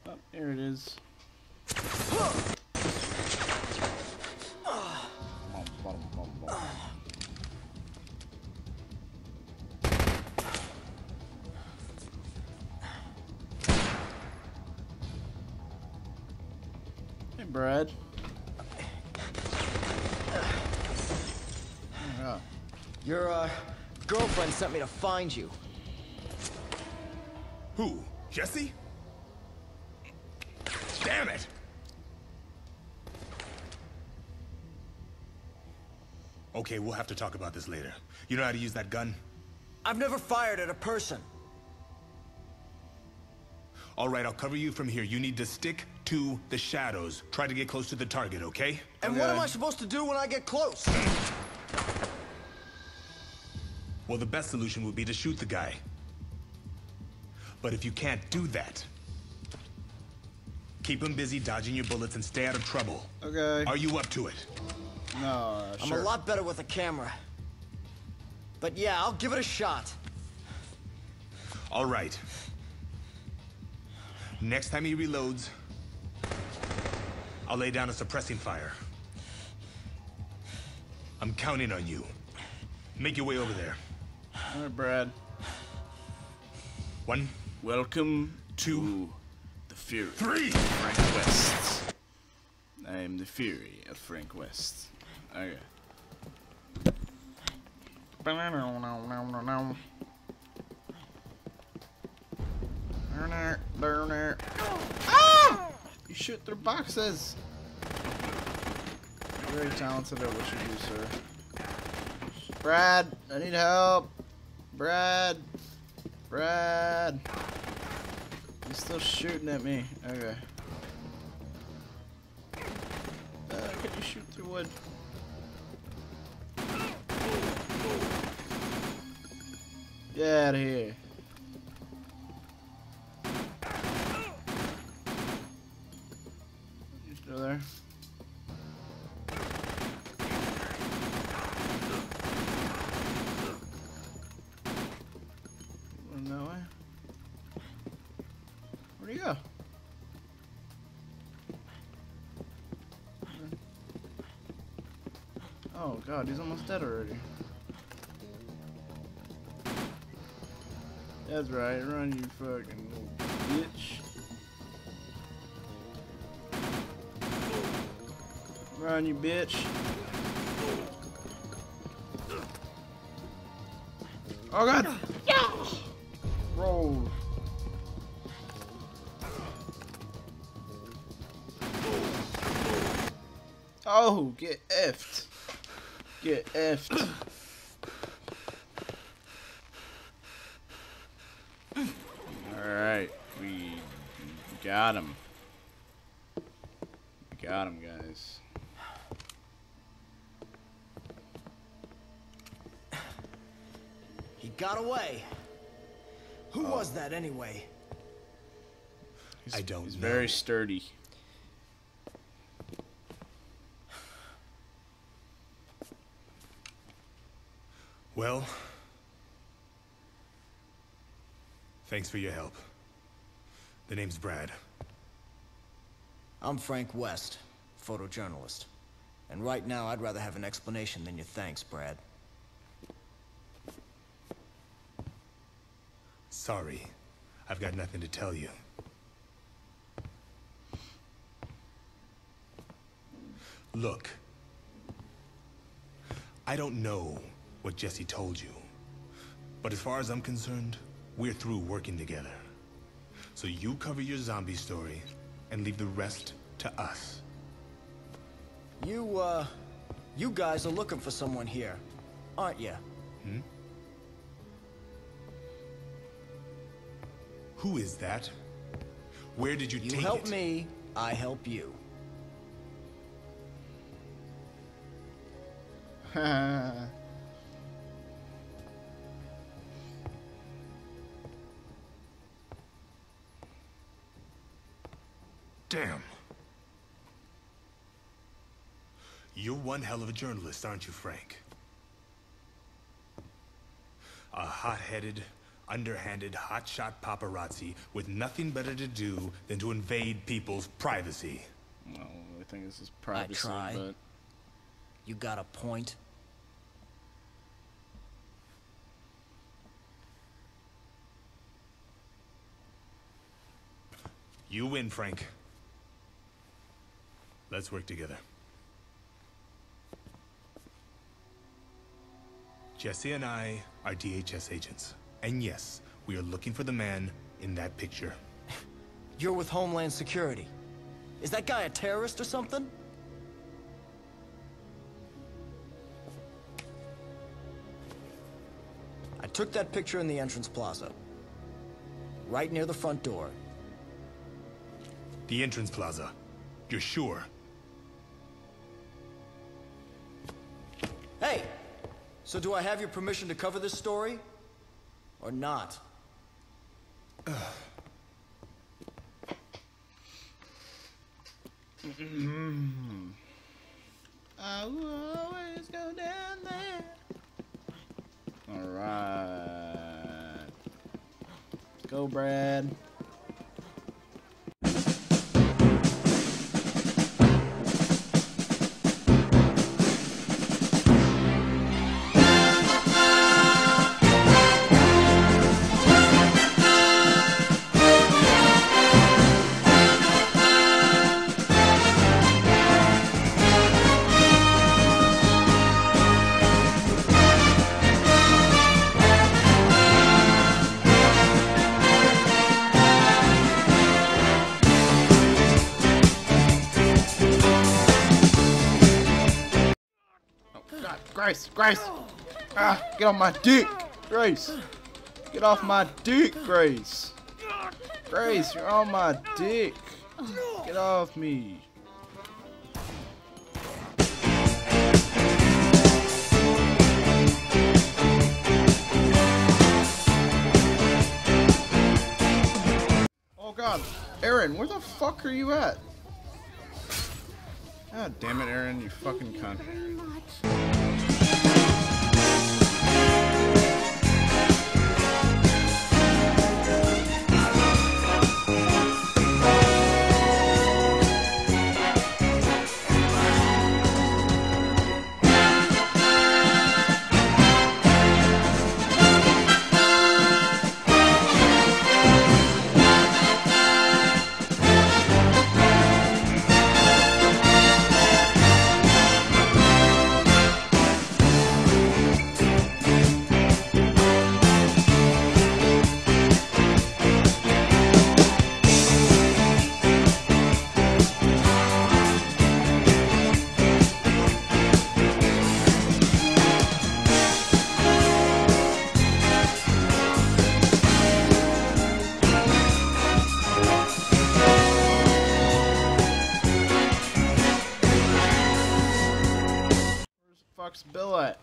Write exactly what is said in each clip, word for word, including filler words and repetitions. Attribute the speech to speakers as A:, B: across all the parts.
A: Oh, here it is. Hey, Brad. Yeah.
B: Your uh, girlfriend sent me to find you.
C: Who? Jesse? Damn it! Okay, we'll have to talk about this later. You know how to use that gun?
B: I've never fired at a person.
C: All right, I'll cover you from here. You need to stick to the shadows. Try to get close to the target, okay?
B: And
A: Okay.
B: what am I supposed to do when I get close?
C: Well, the best solution would be to shoot the guy. But if you can't do that, keep him busy dodging your bullets and stay out of trouble.
A: Okay.
C: Are you up to it?
A: No, uh,
B: I'm
A: sure.
B: a lot better with a camera. But yeah, I'll give it a shot.
C: All right. Next time he reloads, I'll lay down a suppressing fire. I'm counting on you. Make your way over there.
A: All right, Brad.
C: One,
A: Welcome
C: two,
A: to the Fury.
C: three!
A: Frank West. I am the Fury of Frank West. Okay. Ah! You shoot through boxes. Very talented at what you do, sir. Brad, I need help. Brad. Brad. He's still shooting at me. Okay. Uh, can you shoot through wood? Get out of here. You still there? Going that way? Where'd he go? Oh god, he's almost dead already. That's right, run you fucking little bitch. Run you bitch. Oh god! Yeah! Roll. Oh, get effed. Get effed. Alright, we got him. We got him, guys.
B: He got away. Who
A: Oh.
B: was that anyway?
A: He's,
C: I don't
A: he's
C: know.
A: very sturdy.
C: Well, thanks for your help. The name's Brad.
B: I'm Frank West, photojournalist. And right now, I'd rather have an explanation than your thanks, Brad.
C: Sorry, I've got nothing to tell you. Look, I don't know what Jesse told you, but as far as I'm concerned, we're through working together. So you cover your zombie story and leave the rest to us.
B: You, uh, you guys are looking for someone here, aren't you?
C: Hmm? Who is that? Where did you,
B: You
C: take
B: help
C: it?
B: me, I help you.
C: Damn. You're one hell of a journalist, aren't you, Frank? A hot-headed, underhanded, hotshot paparazzi with nothing better to do than to invade people's privacy.
A: Well, I think this is privacy,
B: I try.
A: but...
B: You got a point?
C: You win, Frank. Let's work together. Jesse and I are D H S agents. And yes, we are looking for the man in that picture.
B: You're with Homeland Security. Is that guy a terrorist or something? I took that picture in the entrance plaza. Right near the front door.
C: The entrance plaza. You're sure?
B: Hey! So do I have your permission to cover this story? Or not?
A: I will always go down there. Alright. Let's go, Brad. Grace, Grace! Ah, get off my dick! Grace! Get off my dick, Grace! Grace, you're on my dick! Get off me! Oh god, Aaron, where the fuck are you at? God damn it, Aaron, you fucking cunt. Fuck's Bill at?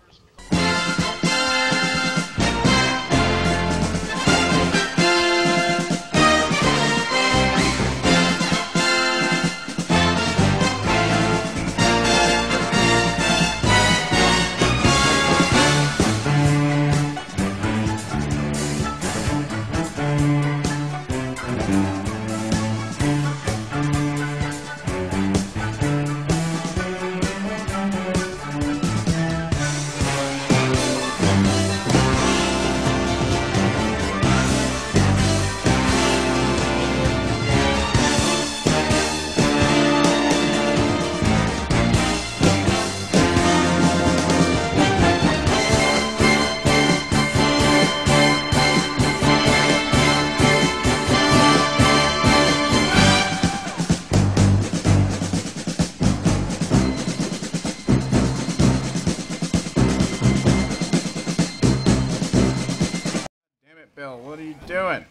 A: Bill, what are you doing?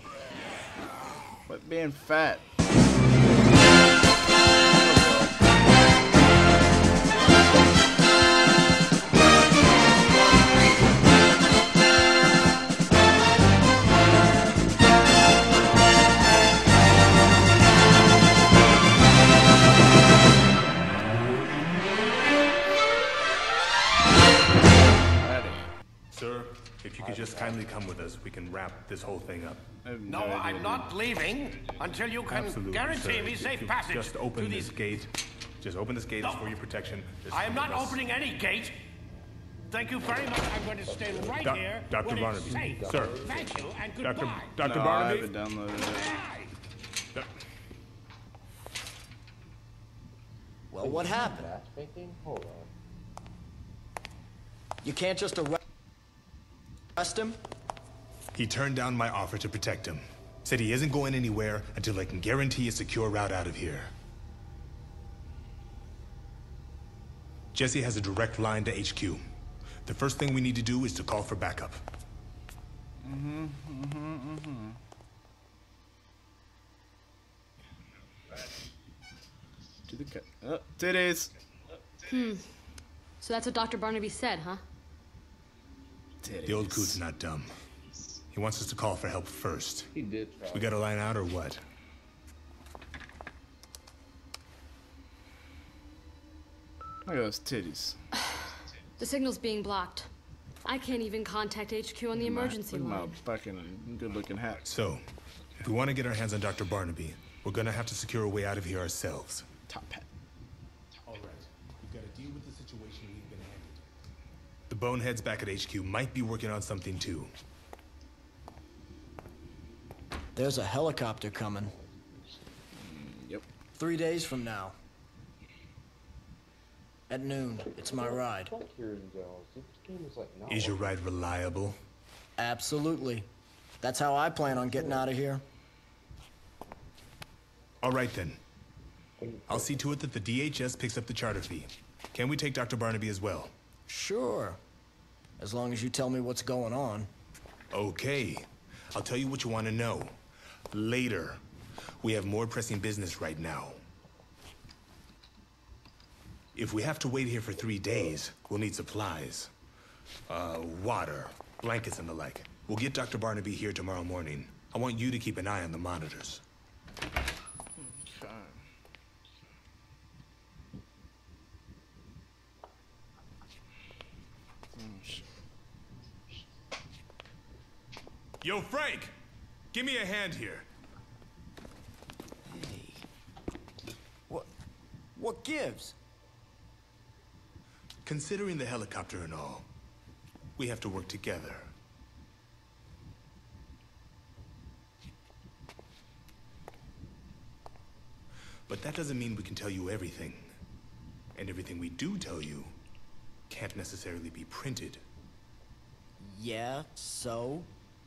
A: Quit being fat.
C: Sir, if you could just kind kindly come with us, we can wrap this whole thing up.
D: No, I'm not leaving until you can
C: Absolutely,
D: guarantee
C: sir.
D: me
C: If
D: safe
C: you
D: passage
C: Just open
D: to
C: this
D: these...
C: gate. Just open this gate.
D: No.
C: It's for your protection. Just
D: I am not
C: us.
D: opening any gate. Thank you very much. I'm going to stay right
C: Doc-
D: here.
C: Doctor
D: when
C: Barnaby,
D: it's safe.
C: sir.
D: Thank you and
C: Doctor
D: goodbye.
C: Doctor
A: No, I
C: Barnaby.
A: haven't downloaded it.
D: Bye.
B: Well, what happened?
E: Matchmaking? Hold on.
B: You can't just arre- arrest him?
C: He turned down my offer to protect him. Said he isn't going anywhere until I can guarantee a secure route out of here. Jesse has a direct line to H Q. The first thing we need to do is to call for backup.
A: Mm-hmm, mm-hmm, mm-hmm. To the cut. Oh, titties.
F: Hmm. So that's what Doctor Barnaby said, huh?
A: Titties.
C: The old coot's not dumb. He wants us to call for help first.
E: He did try.
C: We got a line out or what?
A: Look at those titties.
F: The signal's being blocked. I can't even contact H Q on the emergency
A: Look at my
F: line.
A: fucking good-looking hat.
C: So, if we want to get our hands on Doctor Barnaby, we're gonna have to secure a way out of here ourselves.
A: Top hat.
C: All right. We've got to deal with the situation we've been handed. The boneheads back at H Q might be working on something too.
B: There's a helicopter coming.
A: Yep.
B: Three days from now. At noon. It's my ride.
E: Fuck here in general. This game is like not
C: Is your
E: working.
C: ride reliable?
B: Absolutely. That's how I plan on getting out of here.
C: All right then. I'll see to it that the D H S picks up the charter fee. Can we take Doctor Barnaby as well?
B: Sure. As long as you tell me what's going on.
C: Okay. I'll tell you what you want to know. Later. We have more pressing business right now. If we have to wait here for three days, we'll need supplies. Uh, water, blankets and the like. We'll get Doctor Barnaby here tomorrow morning. I want you to keep an eye on the monitors.
A: Okay. Oh, shit.
C: Yo, Frank! Give me a hand here.
B: What? What gives?
C: Considering the helicopter and all, we have to work together. But that doesn't mean we can tell you everything. And everything we do tell you can't necessarily be printed.
B: Yeah, so?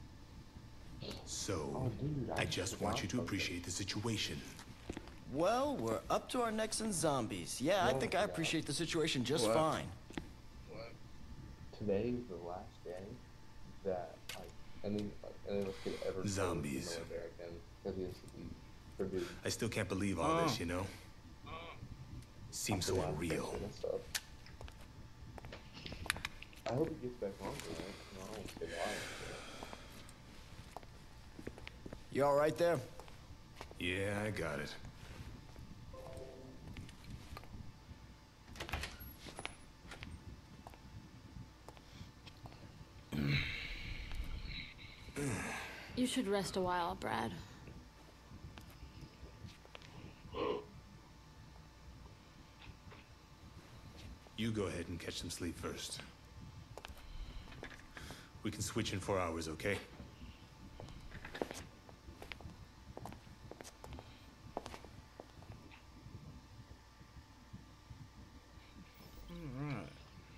C: So,
E: Oh, dude,
C: I
E: I
C: just
E: forgot
C: want you to
E: about
C: appreciate the situation.
B: Well, we're up to our necks in zombies. Yeah, I
E: No,
B: think I
E: yeah.
B: appreciate the situation just
A: What?
B: fine.
E: Today is the last day that like any like any of us could ever
C: Zombies.
E: go to North American because he has to be produced.
C: I still can't believe all
A: Oh.
C: this, you know? Seems so unreal.
E: And stuff. I hope he gets back on to it. No, I don't stay alive.
B: You all right there?
C: Yeah, I got it.
F: You should rest a while, Brad.
C: You go ahead and catch some sleep first. We can switch in four hours, okay?
A: Alright.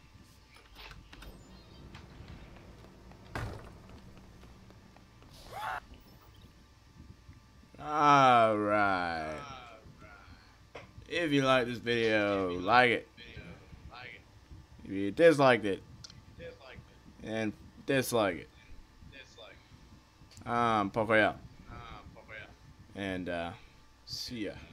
A: Alright. If you like this video, like it. If you disliked it, and dislike it. Um, Paulkoyal. And, uh, see ya.